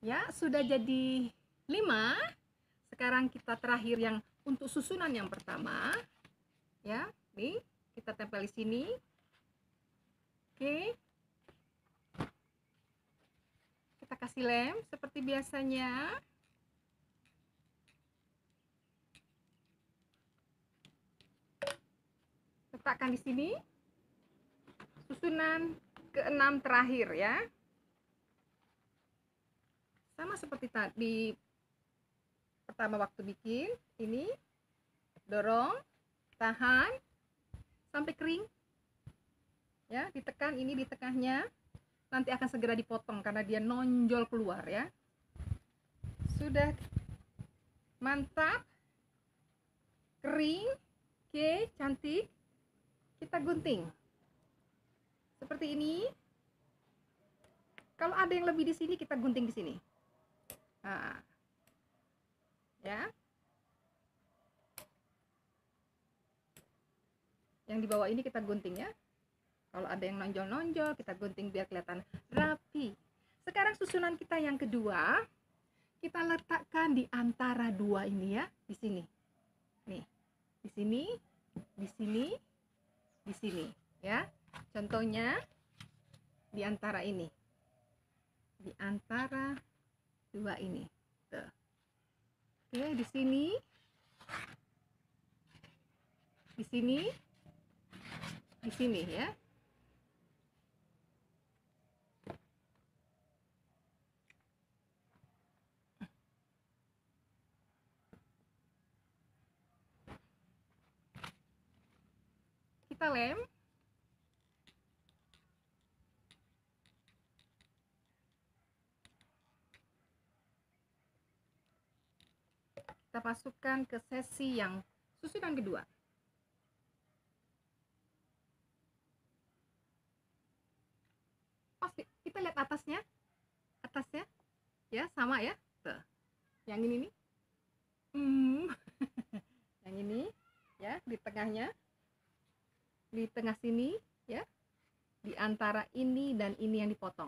Ya, sudah jadi 5. Sekarang kita terakhir yang untuk susunan yang pertama. Ya, nih kita tempel di sini. Oke. Kita kasih lem seperti biasanya. Letakkan di sini. Susunan ke-6 terakhir ya. Sama seperti tadi pertama waktu bikin, ini dorong, tahan sampai kering. Ya, ditekan, ini di tengahnya. Nanti akan segera dipotong karena dia nonjol keluar ya. Sudah mantap. Kering. Oke, cantik. Kita gunting. Seperti ini. Kalau ada yang lebih di sini, kita gunting di sini. Nah, ya. Yang di bawah ini kita gunting ya. Kalau ada yang nonjol-nonjol, kita gunting biar kelihatan rapi. Sekarang susunan kita yang kedua, kita letakkan di antara dua ini ya, di sini. Nih, di sini, di sini, di sini, ya. Contohnya di antara ini, di antara dua ini. Tuh. Oke, di sini, di sini, di sini ya. Kita lem. Kita masukkan ke sesi yang susunan kedua. Pasti kita lihat atasnya, ya sama ya. Tuh. Yang ini nih, yang ini ya, di tengahnya, di tengah sini ya, di antara ini dan ini yang dipotong.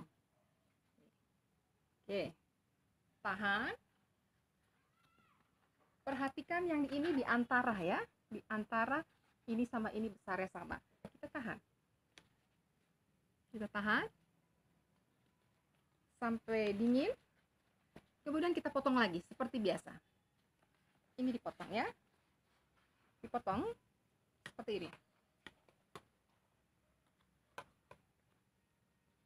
Oke, tahan. Perhatikan yang ini di antara ya, di antara ini sama ini besarnya sama. Kita tahan. Kita tahan sampai dingin. Kemudian kita potong lagi seperti biasa. Ini dipotong ya. Dipotong seperti ini.